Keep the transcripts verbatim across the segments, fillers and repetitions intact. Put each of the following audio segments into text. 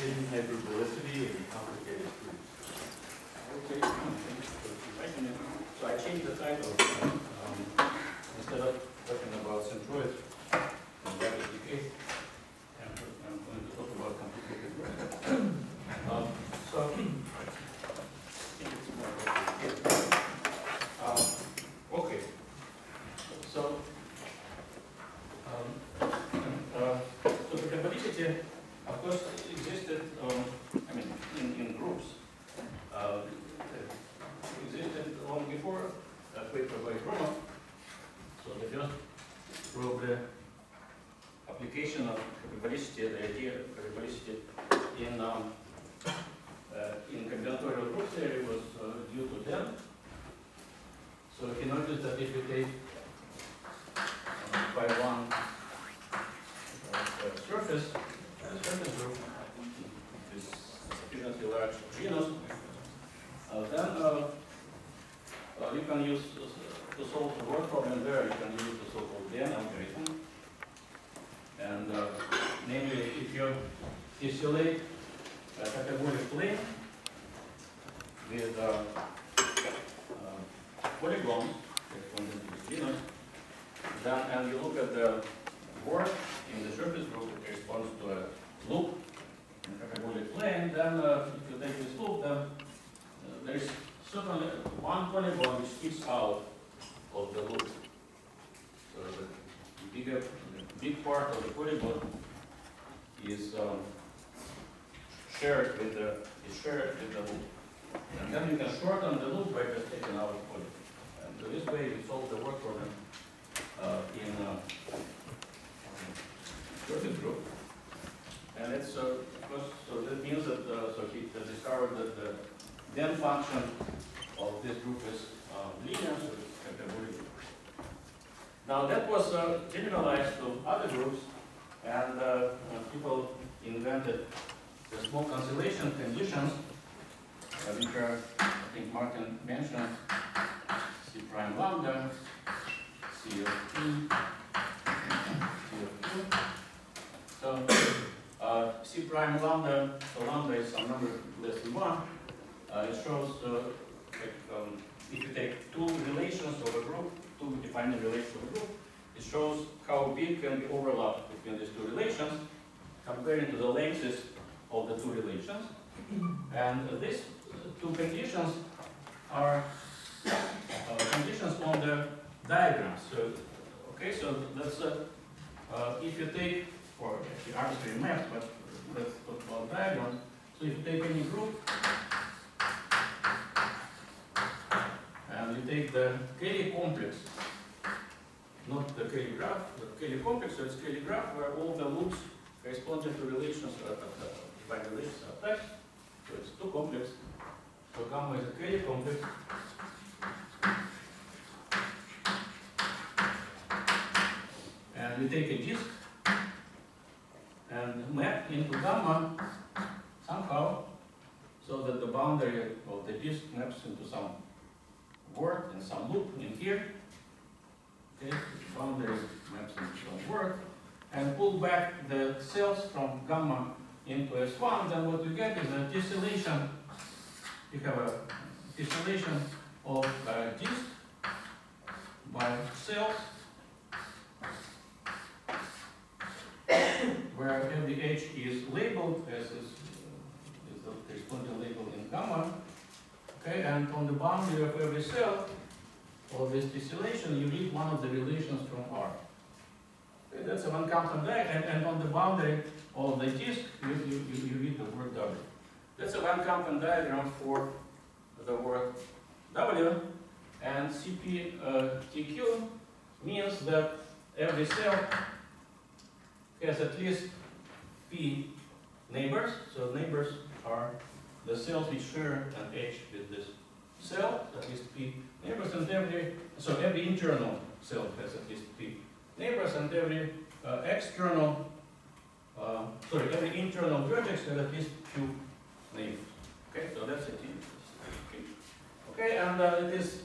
thin hyperbolicity and complicated groups. Okay, thank you for inviting me. So I changed the title. Um, instead of talking about centroids, and that is the case, and I'm going to talk about complicated groups. um, so, I think it's more complicated. Um, okay. So, um, uh, so the capability, of course, existed, um, I mean, in, in groups. Uh, existed long before that paper by Gromov. So the first probably application of capability, the idea of capability in um, uh, in combinatorial group theory was uh, due to them. So he noticed that if you take uh, by one uh, uh, surface, the surface group is sufficiently large genus, uh, then uh, uh, you can use uh, to solve the word problem there. You can use the so-called D N algorithm, and uh, namely, if you isolate a categoric plane with uh, uh, polygons corresponding to the genus, then and you look at the word in the surface group, it corresponds to a loop in a categoric plane. Then, uh, if you take this loop, then uh, there is certainly one polygon which sticks out of the loop. So the bigger, the big part of the polygon is um, shared with the is shared with the loop, and then you can shorten the loop by just taking out the polygon. And so this way we solve the word problem uh, in uh, surface group. And it's uh, of course, so that means that uh, so he uh, discovered that the then function of this group is uh, linear, so it's categoric. Now that was uh, generalized to other groups, and uh, uh, people invented the small cancellation conditions, uh, which are, I think Martin mentioned, C prime lambda, C of P, C of Q. So uh, C prime lambda, so lambda is some number less than one. Uh, it shows, uh, like, um, if you take two relations of a group, two defining relations of a group, it shows how big can be overlap between these two relations, comparing to the lengths of the two relations. And uh, these two conditions are uh, conditions on the diagram. So, okay, so that's uh, uh, if you take, or actually arbitrary maps, but let's talk about diagrams. So if you take any group, and you take the Cayley complex, not the Cayley graph, but Cayley complex, so it's Cayley graph where all the loops corresponding to relations are uh, defined relations are attached. So it's two complex. So gamma is a Cayley complex. And we take a disk and map into gamma somehow so that the boundary of the disk maps into some word and some loop in here. Okay, the boundary maps into some word, and pull back the cells from gamma into S one, then what we get is a tessellation. You have a tessellation of a disk by cells where every H is labeled as is, uh, is the corresponding label in gamma. Okay, and on the boundary of every cell of this tessellation, you read one of the relations from R. Okay, that's a one Compton diagram, and, and on the boundary of the disk, you, you, you, you read the word W. That's a one Compton diagram for the word W, and C P T Q means that every cell has at least P neighbors. So neighbors are the cells which share an H with this cell, at least P neighbors, and every, so every internal cell has at least P neighbors, and every uh, external, uh, sorry, every internal vertex has at least Q neighbors. Okay, so that's it. Okay, okay, and uh, it is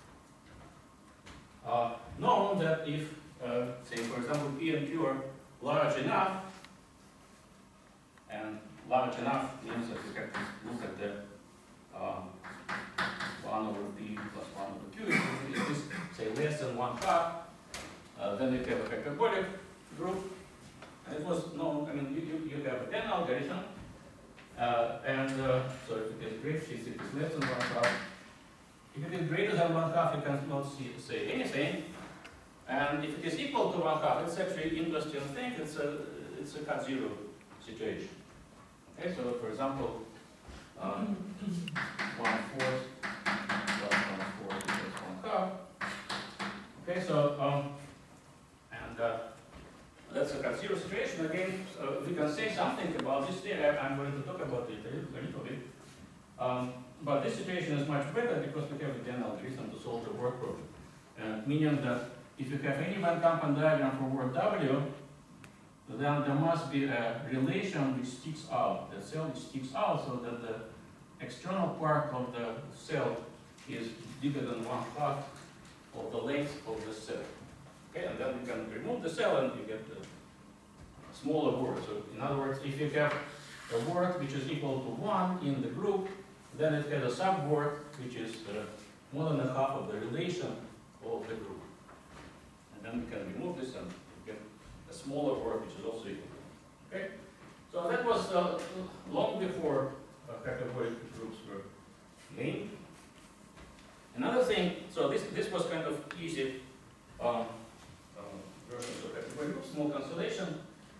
uh, known that if, uh, say, for example, P and Q are large enough, and large enough means that you have to look at the um, one over p plus one over q. If it is, say, less than one half, uh, then you have a hyperbolic group. And it was no, I mean, you, you, you have a ten algorithm, uh, and uh, so if it is greater, if it is less than one half, if it is greater than one half, you cannot see, say anything. And if it is equal to one half, it's actually interesting thing. It's a it's a cut zero situation. Okay, so for example, um, one fourth plus one fourth equals one half. Okay, so um, and uh, that's a cut zero situation. Again, uh, we can say something about this theory. I'm going to talk about it a little, a little bit. Um, but this situation is much better because we have a general algorithm to solve the work problem, uh, meaning that if you have any Van Kampen diagram for word W, then there must be a relation which sticks out, the cell which sticks out, so that the external part of the cell is bigger than one half of the length of the cell. Okay, and then you can remove the cell and you get the smaller word. So in other words, if you have a word which is equal to one in the group, then it has a subword which is uh, more than a half of the relation of the group. Then we can remove this and get a smaller word which is also equal. Okay? So that was uh, long before uh, hyperbolic groups were named. Another thing, so this this was kind of easy um, uh, version of hyperbolic groups, small constellation.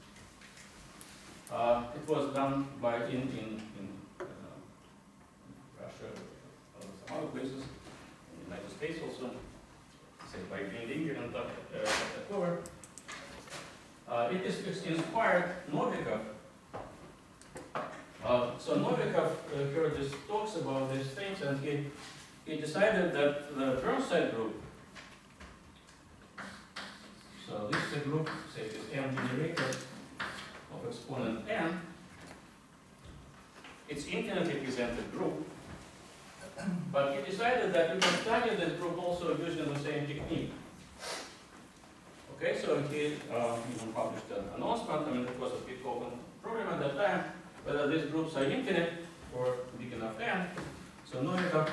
Uh, it was done by in in, in uh, Russia, uh, some other places, in the United States also. By Green and Cover. Uh, it is it's inspired Novikov. Uh, so Novikov uh, heard these talks about these things, and he he decided that the Burnside group. So this is a group, say this m generator of exponent n. It's infinitely presented group. But he decided that we can study this group also using the same technique. Okay, so he uh, even published an announcement. I mean, it was a big open problem at that time, whether these groups are infinite or big enough n. So Novikov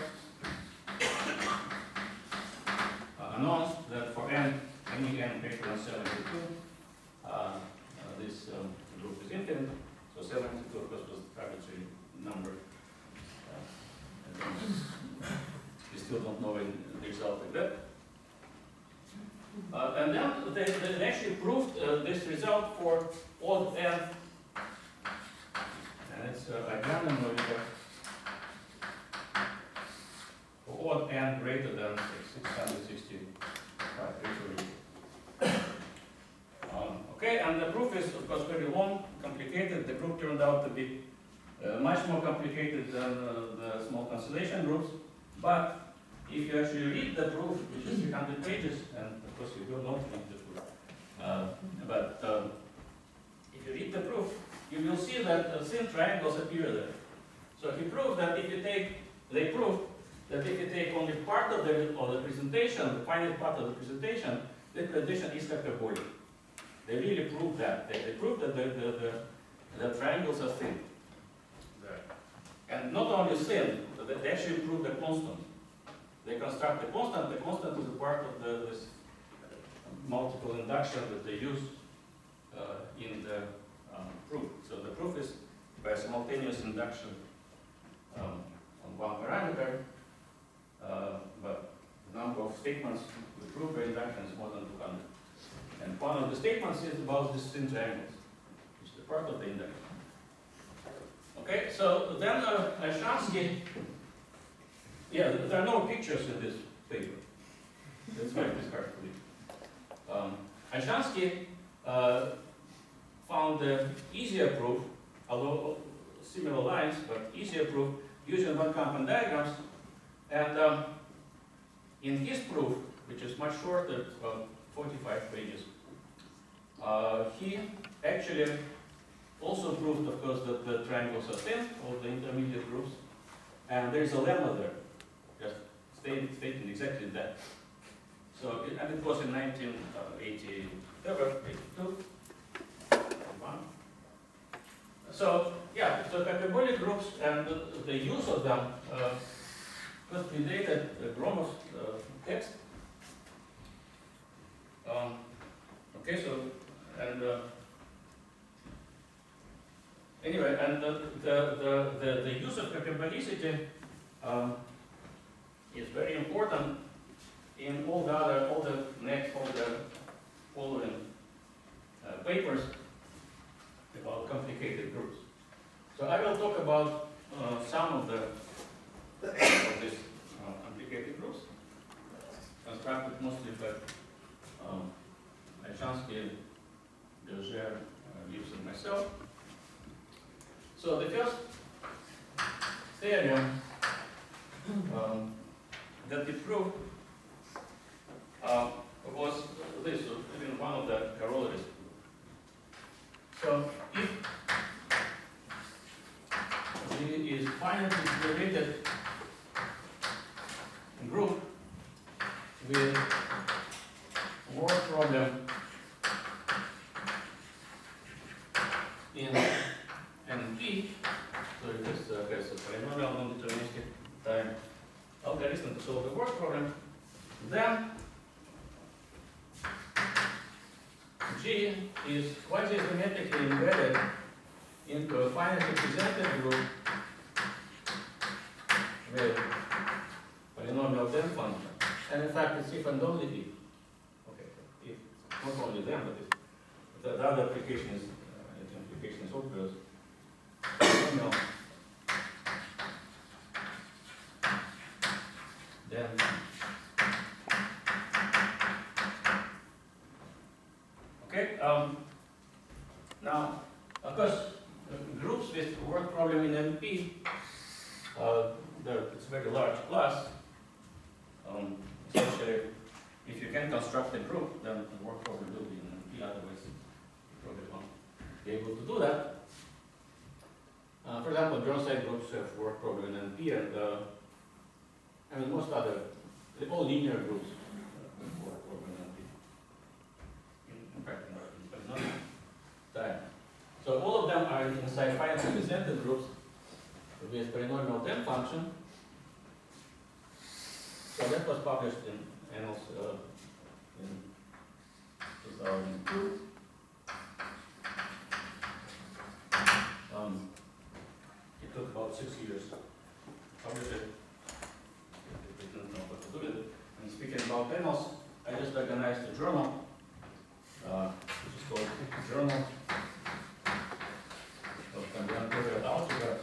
uh, announced that for n, any n greater than seventy-two, uh, uh, this um, group is infinite. So seventy-two, of course, was the arbitrary number. We still don't know in the result like that. Uh, and then they, they actually proved uh, this result for odd n. And it's uh, again a Novikov for odd n greater than six hundred sixty-five. um, okay, and the proof is, of course, very long, complicated. The proof turned out to be Uh, much more complicated than uh, the small constellation groups, but if you actually read the proof, which is three hundred pages, and of course you do not read the proof, uh, but um, if you read the proof, you will see that uh, thin triangles appear there. So he proved that if you take, they proved that if you take only part of the, of the presentation, the finite part of the presentation, the presentation is hyperbolic. They really proved that. They, they proved that the, the, the, the triangles are thin. And not only thin, but they actually prove the constant. They construct the constant. The constant is a part of the, this multiple induction that they use uh, in the um, proof. So the proof is by simultaneous induction um, on one parameter, uh, but the number of statements we prove by induction is more than two hundred. And one of the statements is about these thin triangles, which is the part of the induction. Okay, so then uh, Aishansky, yeah, there are no pictures in this paper. That's why it is hard to read. Um, Aishansky uh, found the easier proof, although similar lines, but easier proof using Van Kampen diagrams. And um, in his proof, which is much shorter, about forty-five pages, uh, he actually also proved, of course, that the triangles are thin, all the intermediate groups, and there is a lemma there, just stating, stating exactly that. So, it, and it was in nineteen eighty-two. So, yeah, so hyperbolic groups and the, the use of them uh, was predated uh, Gromov's uh, text. Um, okay, so, and uh, anyway, and the, the, the, the, the use of hyperbolicity um, is very important in all the other, all the next, all the following uh, papers about complicated groups. So I will talk about uh, some of the of these uh, complicated groups, constructed mostly by um, Achansky, Berger, uh, Gibbs, and myself. So the first theorem um, that we proved uh, was this, so even one of the corollaries. So if G is finitely related group with word problem in N P, so this uh, has a polynomial non-deterministic time algorithm to solve the word problem, then G is quasi-symmetrically embedded into a finitely presented group with polynomial then function. And in fact, it's if and only if. Okay, if not only then, but if the, the other application is, uh, its implication is obvious. Polynomial then. Okay, um, now, of course, uh, groups with word problem in N P, uh, it's a very large class. Um, essentially, if you can construct a group, then the word problem will be in N P, otherwise you probably won't be able to do that. Uh, for example, Jones-side groups have word problem in N P, and uh, I mean, most other, all linear groups have word problem in N P. In fact, not time. So all of them are inside finitely presented groups with polynomial then function. So that was published in Annals uh, in two thousand two. Um, it took about six years to publish it. They didn't know what to do with it. And speaking about Annals, I just organized a journal, uh, which is called Journal of Combinatorial Algebra.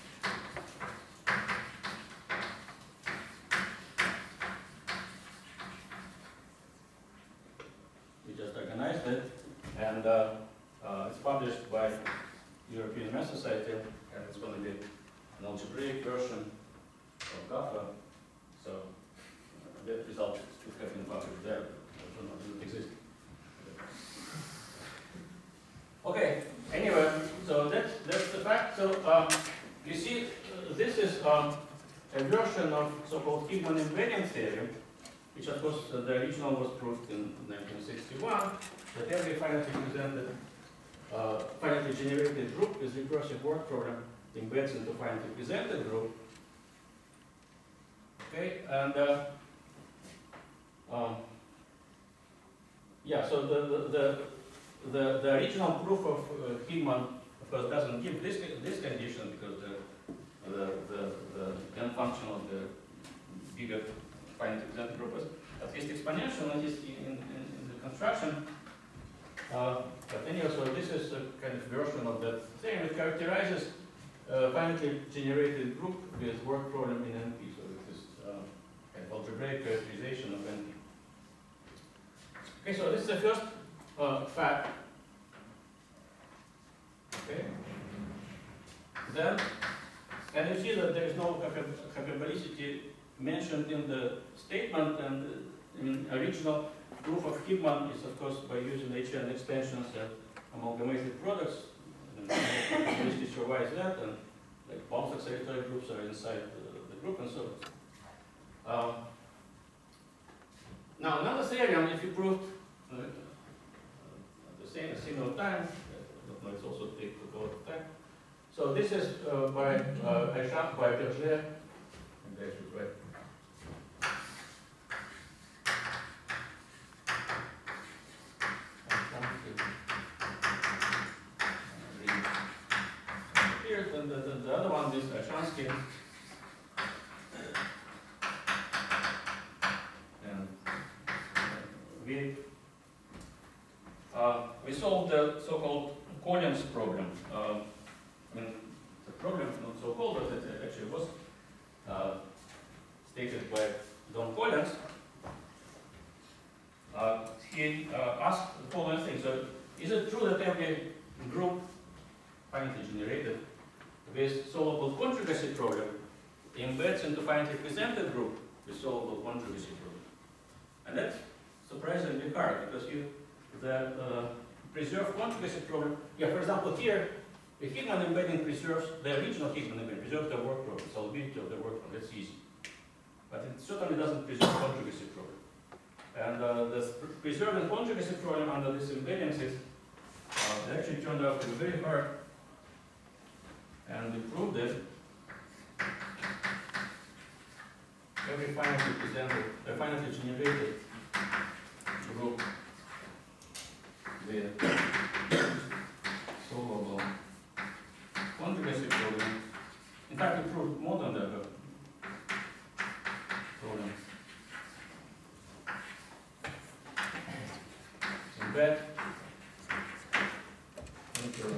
We just organized it, and uh, uh, it's published by European Math Society, and it's going to be an algebraic version of GAFA. So uh, that result should have been published there. The journal didn't exist. Okay, anyway, so that's, that's the fact. So um, you see, uh, this is um, a version of so-called Higman embedding theorem, which of course uh, the original was proved in nineteen sixty-one, that every finitely presented, uh, finitely generated group with recursive word problem embeds into finitely presented group. Okay, and uh, um, yeah, so the, the, the The, the original proof of uh, Higman, of course, doesn't give this, this condition because the, the, the, the then function of the bigger finitely presented group is at least exponential in, this, in, in, in the construction. Uh, but anyway, so this is a kind of version of that thing. It characterizes a finitely generated group with word problem in N P. So this is uh, kind of algebraic characterization of N P. Okay, so this is the first Uh, fact. Okay. Then, and you see that there is no hyperbolicity mentioned in the statement, and uh, in original proof of Higman is, of course, by using H N extensions and amalgamated products. And hyperbolicity survives that, and like bounce accelerator groups are inside the, the group, and so on. Um, now, another theorem, if you proved. Uh, Same, a similar time, but it's also take a lot of time. So So this is uh, by uh, Echamp, by Berger. And I should write. Here, then the, the, the other one is Ashansky. And we uh, we solved the so-called Collins problem. Uh, I mean, the problem is not so called, but it actually was uh, stated by Don Collins. Uh, he uh, asked the following thing. So, is it true that every group finitely generated with solvable conjugacy problem embeds into finitely presented group with solvable conjugacy problem? And that's surprisingly hard because you the uh, preserved conjugacy problem. Yeah, for example, here the Higman embedding preserves the original Higman embedding preserves the work problem, solvability of the work problem. That's easy, but it certainly doesn't preserve conjugacy problem. And uh, the preserving conjugacy problem under this embeddings is uh, it actually turned out to be very hard. And we proved it. Every finitely presented, uh, finitely generated group with solvable conjugacy problem. In fact, we proved more than that problem. Embed into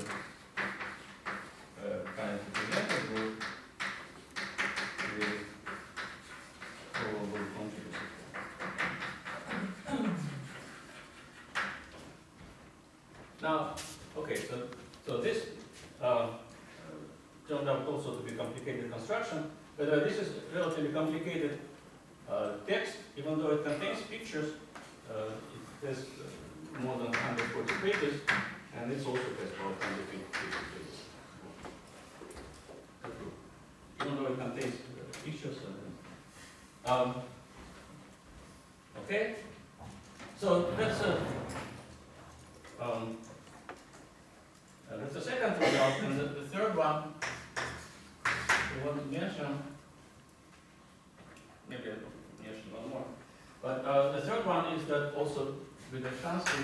uh, finitely presented group with solvable conjugacy. Now, okay, so so this uh, turned out also to be complicated construction, but uh, this is relatively complicated uh, text, even though it contains pictures. Uh, it has uh, more than one hundred forty pages, and it's also has about one hundred fifty pages. Even though it contains uh, pictures. And, um, okay, so that's a. Um, uh, that's the second result, and the, the third one we want to mention, maybe I'll mention one more. But uh, the third one is that also with the Ashansky,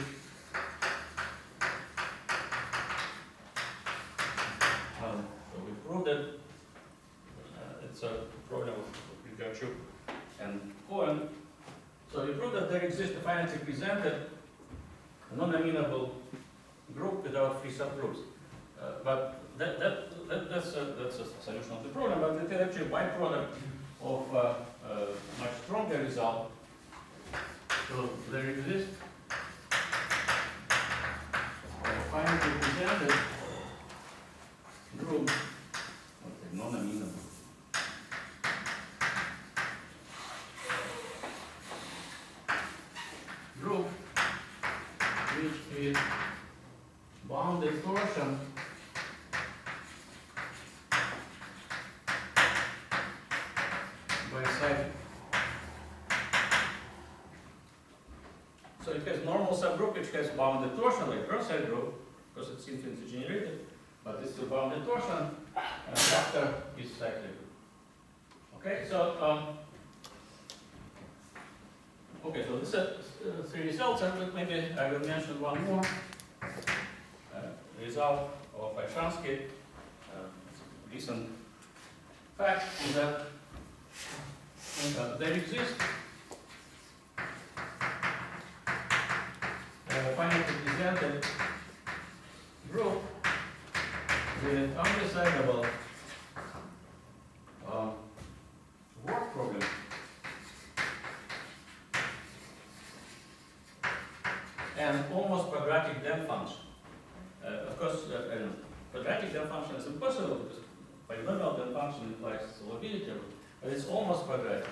um, so we proved that uh, it's a problem of Grigorchuk and Cohen. So we proved that there exists a finitely presented non-amenable group without free subgroups. Uh, but that, that, that, that's, a, that's a solution of the problem, but it's actually a byproduct of uh, a much stronger result. So there exists a finitely presented group, okay, non-amenable. Group which is bounded torsion by side. So it has normal subgroup which has bounded torsion like Pearl-side group because it's infinitely generated, but it's still bounded torsion, and factor is cyclic group. Okay, so um, okay, so this is uh, three results, and maybe I will mention one more uh, result of Ashansky. Uh, recent fact is that uh, there exists a finitely presented group with undecidable uh, work problem. And almost quadratic depth function. Uh, of course, uh, uh, quadratic depth function is impossible because polynomial depth function implies solvability, but it's almost quadratic.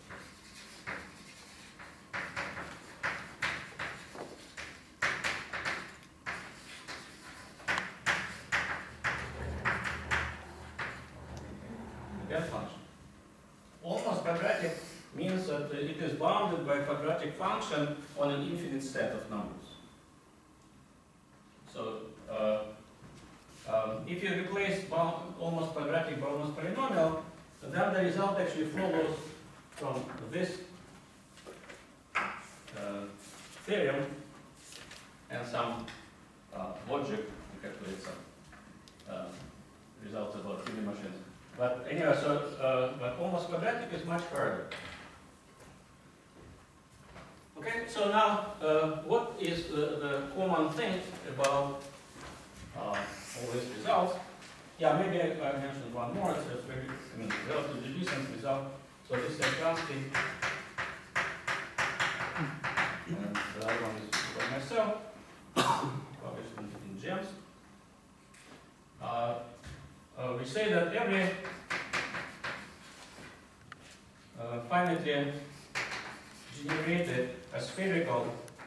The depth function. Almost quadratic means that it is bounded by a quadratic function on an infinite set of numbers. So, uh, um, if you replace bound, almost quadratic by almost polynomial, then the result actually follows from this uh, theorem and some uh, logic to calculate some uh, results about three D machines. But anyway, so uh, but almost quadratic is much harder. Okay, so now uh, what is the, the common thing about uh, all these results? Yeah, maybe I, I mentioned one more. So it's very, I mean, relatively recent result. So this is Jansky, and the other one is by myself, published in, in GEMS. Uh, uh, we say that every uh, finitely generated a spherical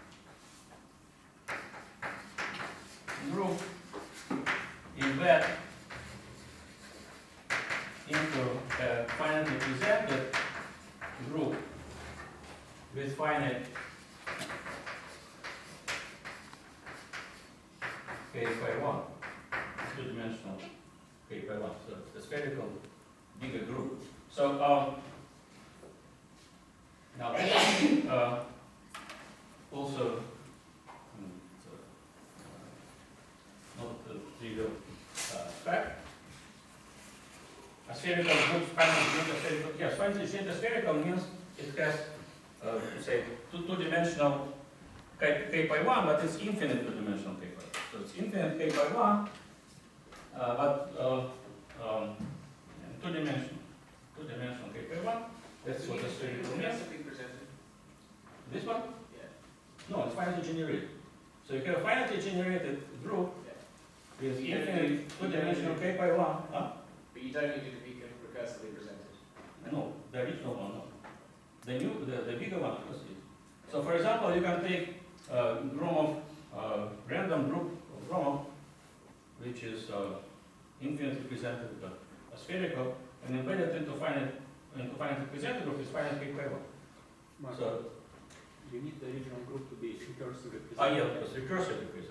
group embed into a finitely presented group with finite k by one, two-dimensional k by one, so the spherical bigger group. So um, now this uh, also um, so, uh, not the trivial uh, fact. A spherical group, finitely spherical, yes, finitely spherical means it has, uh, say, two, two-dimensional k, k by one, but it's infinite two-dimensional k by one. So it's infinite k by one, uh, but uh, um, two-dimensional, two-dimensional k by one. That's what the spherical means. This one? Yeah. No, it's finitely generated. So you have a finitely generated group yeah. with infinite two-dimensional k by one. Huh? But you don't need it to be recursively presented. No, the original one, no. The new, the, the bigger one. So for example, you can take uh, Gromov, uh, random group of Gromov, which is uh, infinitely presented, uh, a spherical, and embed it into finite, into finitely presented group is finite k by one. So you need the original group to be recursively presented. Ah, yeah, because recursively presented.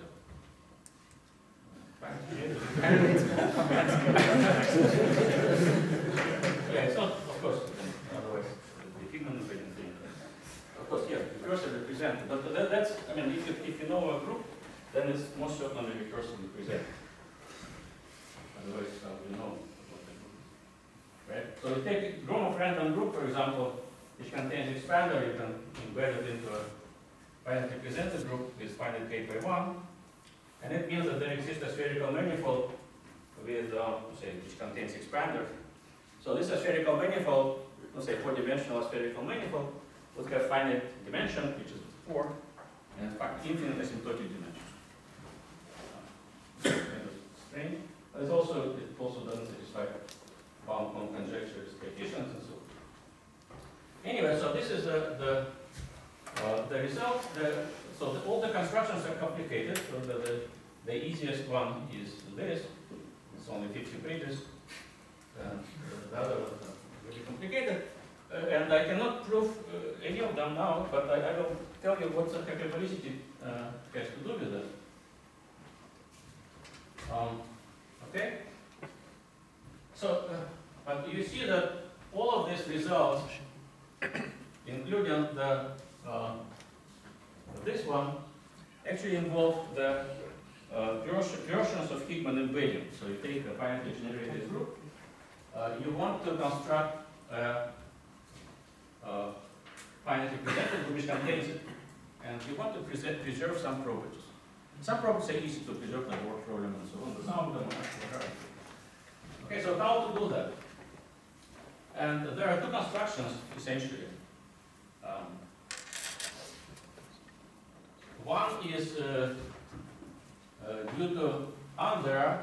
Yeah, it's not, of course, otherwise the Higman equation thing. Of course, yeah, recursively presented. But that, that's, I mean, if you, if you know a group, then it's most certainly recursively presented. Otherwise, how do you know what the group is? Right? So you take Gromov random group, for example, which contains expander, you can embed it into a finitely presented group with finite k by one. And it means that there exists a spherical manifold with, uh, say, which contains expander. So this spherical manifold, let's say four-dimensional spherical manifold, would have finite dimension, which is four, and infinite asymptotic dimension. Uh, kind of strange. But it's also, it also doesn't satisfy bound on conjecture expectations and so on. Anyway, so this is the the, uh, the result. The, so the, all the constructions are complicated. So the, the the easiest one is this. It's only fifty pages. Uh, the other ones are really complicated. Uh, and I cannot prove uh, any of them now, but I, I will tell you what the capability uh, has to do with it. Um, okay? So, uh, but you see that all of these results, including the uh, this one, actually involve the uh, versions of Higman embedding. So you take a finitely generated group, uh, you want to construct a, a finitely presented group which contains it, and you want to present, preserve some properties. Some properties are easy to preserve, like work problem and so on, but some of them are actually hard. Okay, so how to do that? And there are two constructions essentially. Um, one is uh, uh, due to under,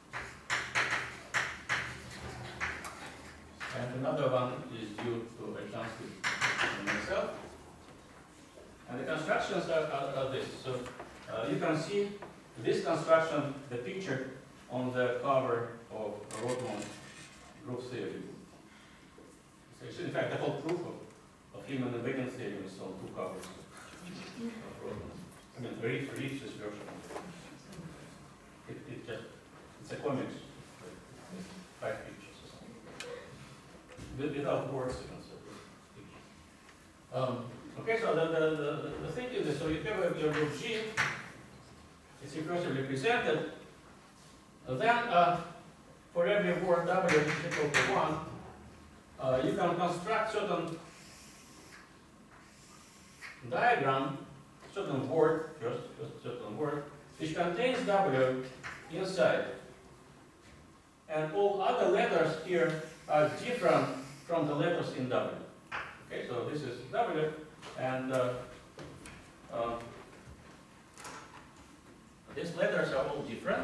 and another one is due to Jansky and myself. And the constructions are, are, are this. So uh, you can see this construction, the picture on the cover of Rothman group theory. So in fact, the whole proof of, of Higman embedding theory is on two covers of Rothman. I mean, very Reeves' version. It, it just, It's a comics, with five pictures or something. With- Without words, you can say pictures. Um, okay, so the, the, the, the thing is, that so you have a, your group G, it's recursively presented, and then uh, for every word W is equal to one, uh, you can construct certain diagram, certain word, first, first certain word, which contains W inside. And all other letters here are different from the letters in W. Okay, so this is W, and uh, uh, these letters are all different.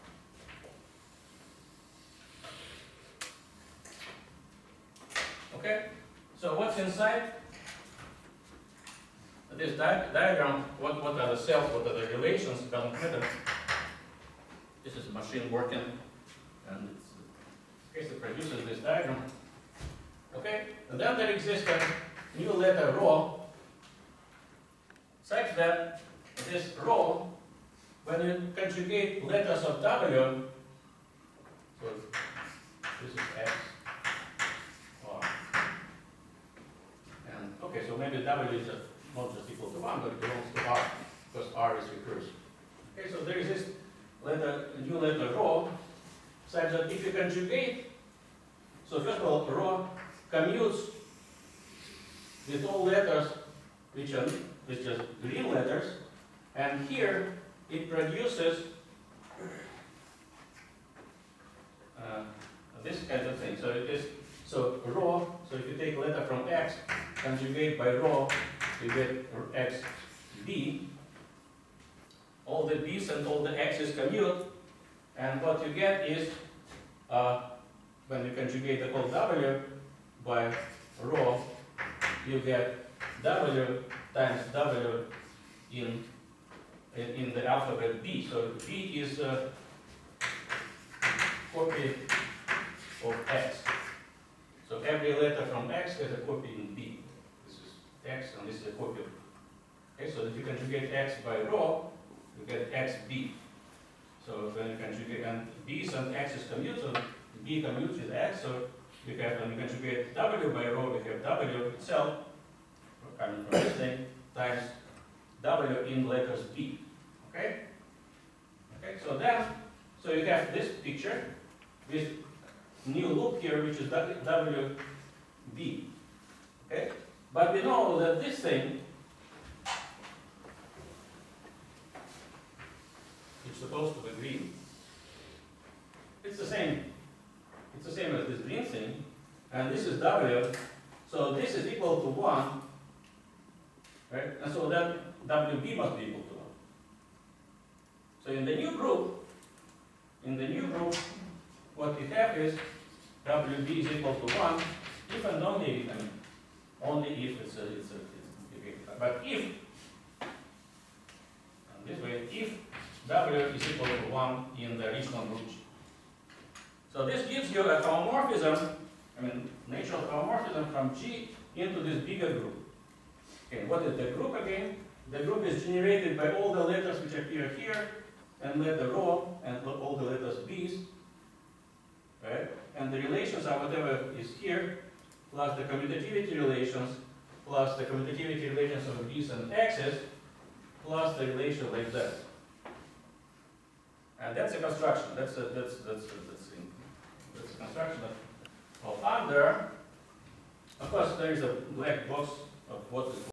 Okay, so what's inside this di diagram? What, what are the cells? What are the relations? It doesn't matter. This is a machine working, and it's, okay, so it produces this diagram. Okay, and then there exists a new letter rho, such that this rho, when you conjugate letters of W, so this is X, R, and okay, so maybe W is just not just equal to one, but it belongs to R, because R is recursive. Okay, so there is this letter, new letter rho, such that if you conjugate, so first of all, rho commutes with all letters which are which are green letters, and here it produces uh, this kind of thing. So it is so rho. So if you take letter from X, conjugate by rho, you get X B. All the B's and all the X's commute, and what you get is uh, when you conjugate the whole W by rho, you get W times W in, in, in the alphabet B. So B is a copy of X. So every letter from X has a copy in B. This is X and this is a copy of it. Okay, so if you conjugate X by rho, you get X B. So when you conjugate, and B's and X's commute, so B commutes with X, so we have, when we conjugate W by rho, we have W itself, coming from this thing, times W in letters B. Okay? Okay, so then, so you have this picture, this new loop here, which is W B. Okay? But we know that this thing is supposed to be green. It's the same. It's the same as this green thing, and this is W, so this is equal to one, right? And so then W B must be equal to one. So in the new group, in the new group, what we have is W B is equal to one, if and only if, I mean, only if it's a, it's a, it's a, but if, and this way, if W is equal to one in the original group G. So this gives you a homomorphism, I mean, natural homomorphism from G into this bigger group. Okay, what is the group again? The group is generated by all the letters which appear here, and letter rho, and all the letters B's, right? And the relations are whatever is here, plus the commutativity relations, plus the commutativity relations of B's and X's, plus the relation like that. And that's a construction. That's a, that's that's a, that's a, that's a construction of, of under. Of course, there is a black box of what is